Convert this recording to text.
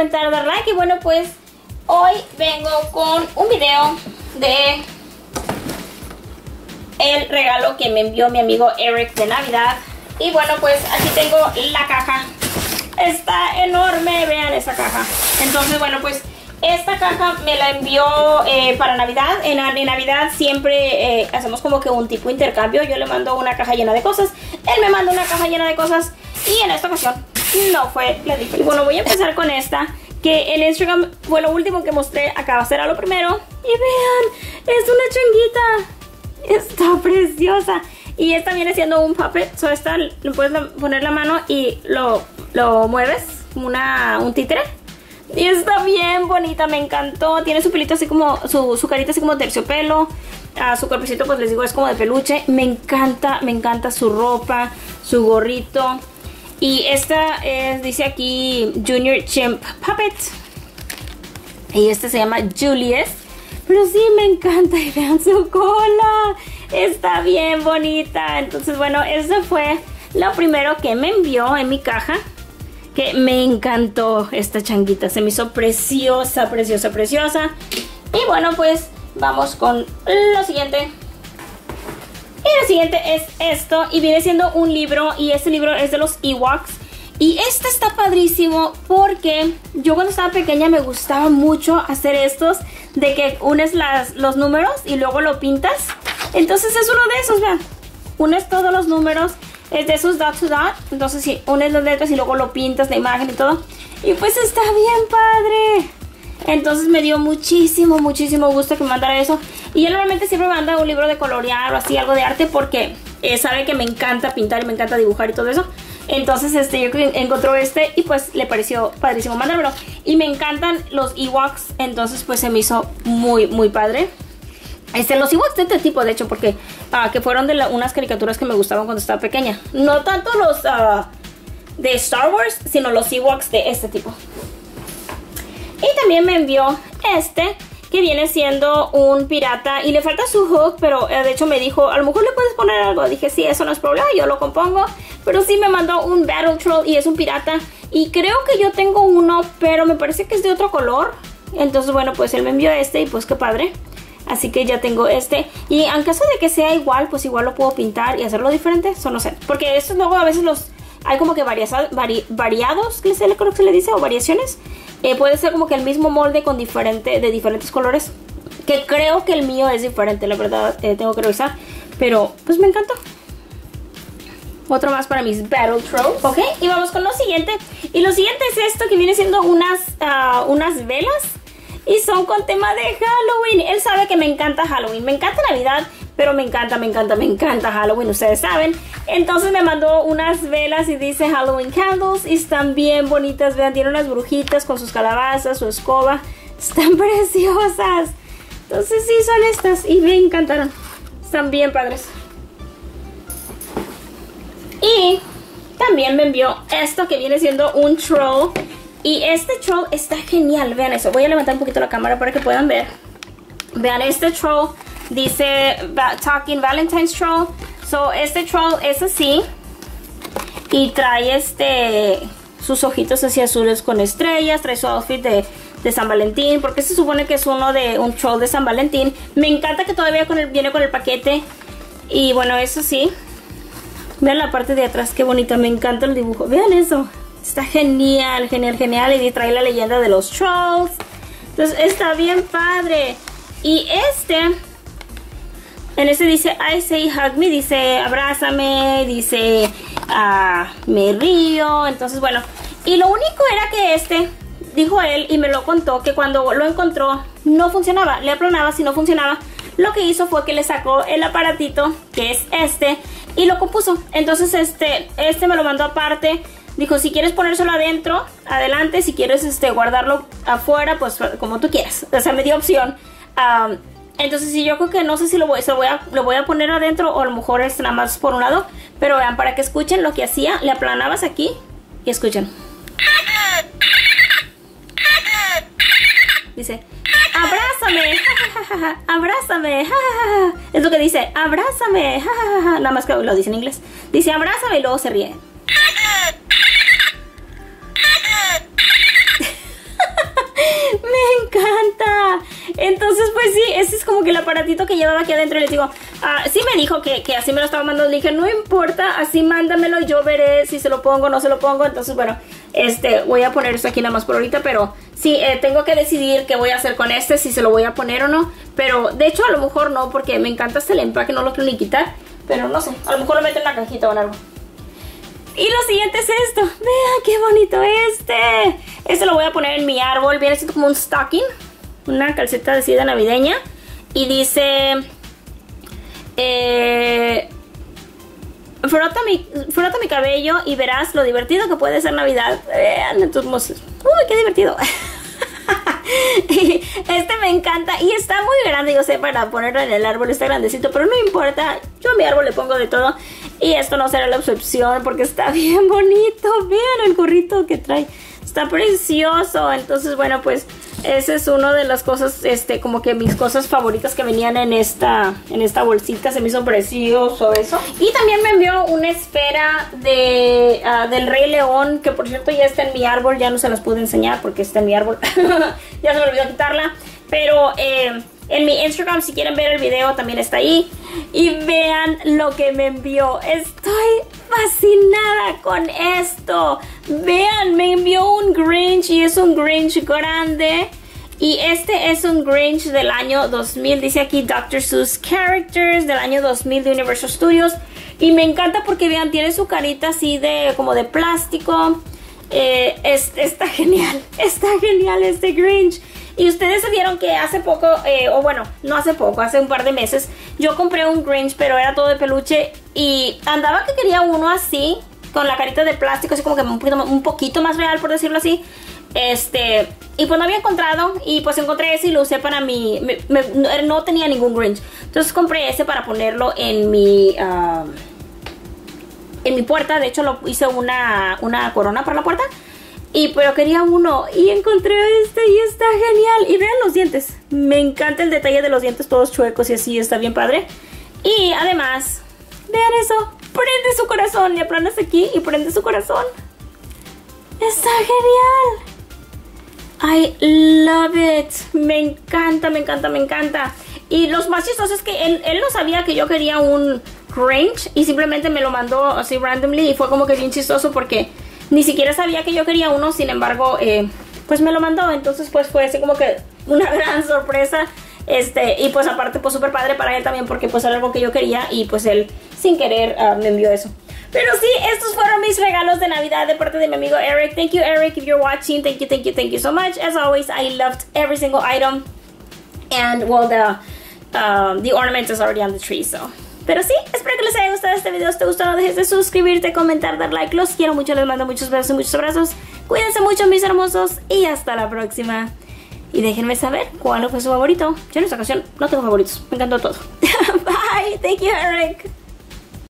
comentar, dar like. Y bueno, pues hoy vengo con un video de el regalo que me envió mi amigo Eric de Navidad. Y bueno, pues aquí tengo la caja. Está enorme, vean esa caja. Entonces, bueno, pues esta caja me la envió para Navidad. En Navidad siempre hacemos como que un tipo de intercambio. Yo le mando una caja llena de cosas, él me manda una caja llena de cosas. Y en esta ocasión no fue la diferencia. Y bueno, voy a empezar con esta, que en Instagram fue lo último que mostré. Acá será lo primero. Y vean, es una changuita. Está preciosa. Y esta viene siendo un puppet. So esta le puedes poner la mano y lo mueves como un títere. Y está bien bonita, me encantó. Tiene su pelito así como, su carita así como terciopelo. Su cuerpecito, pues les digo, es como de peluche. Me encanta su ropa, su gorrito. Y esta dice aquí Junior Chimp Puppet. Y este se llama Julius. Pero sí, me encanta. Y vean su cola. Está bien bonita. Entonces, bueno, eso fue lo primero que me envió en mi caja. Que me encantó esta changuita. Se me hizo preciosa, preciosa, preciosa. Y bueno, pues vamos con lo siguiente. Y lo siguiente es esto. Y viene siendo un libro. Y este libro es de los Ewoks. Y este está padrísimo porque yo cuando estaba pequeña me gustaba mucho hacer estos. De que unes los números y luego lo pintas. Entonces es uno de esos, vean. Unes todos los números. Es de esos dot to dot. Entonces sí, unes las letras y luego lo pintas, la imagen y todo. Y pues está bien padre. Entonces me dio muchísimo gusto que me mandara eso. Y él normalmente siempre me manda un libro de colorear o así, algo de arte, porque sabe que me encanta pintar y me encanta dibujar y todo eso. Entonces yo encontró este y pues le pareció padrísimo mandármelo. Y me encantan los Ewoks, entonces pues se me hizo muy padre. Los Ewoks de este tipo, de hecho, porque que fueron de unas caricaturas que me gustaban cuando estaba pequeña. No tanto los de Star Wars, sino los Ewoks de este tipo. Y también me envió este, que viene siendo un pirata. Y le falta su hook, pero de hecho me dijo, a lo mejor le puedes poner algo. Dije, sí, eso no es problema, yo lo compongo. Pero sí me mandó un Battle Troll y es un pirata. Y creo que yo tengo uno, pero me parece que es de otro color. Entonces, bueno, pues él me envió este y pues qué padre. Así que ya tengo este. Y en caso de que sea igual, pues igual lo puedo pintar y hacerlo diferente. Eso no sé. Porque estos luego a veces hay como que variados, creo que se le dice, o variaciones. Puede ser como que el mismo molde con de diferentes colores. Que creo que el mío es diferente, la verdad. Tengo que revisar. Pero pues me encantó. Otro más para mis Battle Trolls. Ok, y vamos con lo siguiente. Y lo siguiente es esto, que viene siendo unas velas. Y son con tema de Halloween. Él sabe que me encanta Halloween. Me encanta Navidad, pero me encanta Halloween, ustedes saben. Entonces me mandó unas velas y dice Halloween Candles. Y están bien bonitas, vean, tiene unas brujitas con sus calabazas, su escoba. Están preciosas. Entonces sí, son estas y me encantaron. Están bien padres. Y también me envió esto, que viene siendo un troll. Y este troll está genial, vean eso. Voy a levantar un poquito la cámara para que puedan ver. Vean, este troll dice Talking Valentine's Troll. So, este troll es así. Y trae sus ojitos así azules con estrellas. Trae su outfit de San Valentín, porque se supone que es uno de un troll de San Valentín. Me encanta que todavía viene con el paquete. Y bueno, eso sí. Vean la parte de atrás, qué bonita. Me encanta el dibujo. Vean eso. Está genial. Y trae la leyenda de los trolls. Entonces está bien padre. Y en este dice I say hug me. Dice abrázame. Dice me río. Entonces bueno. Y lo único era que dijo él y me lo contó, que cuando lo encontró no funcionaba. Le aplanaba, si no funcionaba. Lo que hizo fue que le sacó el aparatito, que es y lo compuso. Entonces me lo mandó aparte. Dijo, si quieres ponérselo adentro, adelante. Si quieres guardarlo afuera, pues como tú quieras. O sea, me dio opción. Entonces sí, yo creo que no sé si lo voy a poner adentro, o a lo mejor nada más por un lado. Pero vean, para que escuchen lo que hacía. Le aplanabas aquí y escuchen. Dice, abrázame, abrázame, es lo que dice, abrázame, nada más que lo dice en inglés. Dice abrázame y luego se ríe. Entonces pues sí, ese es como que el aparatito que llevaba aquí adentro. Y les digo, sí me dijo que así me lo estaba mandando. Le dije, no importa, así mándamelo, yo veré si se lo pongo o no se lo pongo. Entonces bueno, voy a poner esto aquí nada más por ahorita. Pero sí, tengo que decidir qué voy a hacer con si se lo voy a poner o no. Pero de hecho a lo mejor no, porque me encanta el empaque, no lo quiero ni quitar. Pero no sé, a lo mejor lo meto en la cajita o en algo. Y lo siguiente es esto. Vean qué bonito Este lo voy a poner en mi árbol. Viene siendo como un stocking, una calceta así de navideña. Y dice frota mi cabello y verás lo divertido que puede ser Navidad. Vean, entonces, uy, qué divertido. Me encanta y está muy grande, yo sé, para ponerlo en el árbol. Está grandecito, pero no importa, yo a mi árbol le pongo de todo. Y esto no será la excepción porque está bien bonito. Vean el gorrito que trae, está precioso. Entonces bueno, pues ese es uno de las cosas, como que mis cosas favoritas que venían en esta bolsita. Se me hizo precioso eso. Y también me envió una esfera del Rey León, que por cierto ya está en mi árbol. Ya no se las pude enseñar porque está en mi árbol. Ya se me olvidó quitarla. Pero en mi Instagram, si quieren ver el video, también está ahí. Y vean lo que me envió. Estoy fascinada con esto. Vean, me envió un Grinch y es un Grinch grande. Y es un Grinch del año 2000. Dice aquí Dr. Seuss Characters del año 2000 de Universal Studios. Y me encanta porque vean, tiene su carita así como de plástico. Está genial. Está genial este Grinch. Y ustedes se vieron que hace poco, o bueno, no hace poco, hace un par de meses, yo compré un Grinch, pero era todo de peluche. Y andaba que quería uno así, con la carita de plástico, así como que un poquito más real, por decirlo así. Y pues no había encontrado, y pues encontré ese y lo usé para mi... no tenía ningún Grinch. Entonces compré ese para ponerlo en mi puerta. De hecho lo hice una corona para la puerta. Pero quería uno y encontré y está genial. Y vean los dientes. Me encanta el detalle de los dientes todos chuecos y así, está bien padre. Y además, vean eso. Prende su corazón. Le aplanas aquí y prende su corazón. Está genial. I love it. Me encanta, me encanta, me encanta. Y lo más chistoso es que él no sabía que yo quería un Grinch. Y simplemente me lo mandó así randomly. Y fue como que bien chistoso porque... ni siquiera sabía que yo quería uno, sin embargo, pues me lo mandó. Entonces pues fue así como que una gran sorpresa. Y pues aparte pues súper padre para él también, porque pues era algo que yo quería. Y pues él sin querer me envió eso. Pero sí, estos fueron mis regalos de Navidad de parte de mi amigo Eric. Thank you, Eric, if you're watching. Thank you so much. As always, I loved every single item. And well, the ornament is already on the tree, so... pero sí, espero que les haya gustado este video. Si te gustó, no dejes de suscribirte, comentar, dar like. Los quiero mucho, les mando muchos besos y muchos abrazos. Cuídense mucho, mis hermosos, y hasta la próxima. Y déjenme saber cuál fue su favorito. Yo en esta ocasión no tengo favoritos, me encantó todo. Bye, thank you, Eric.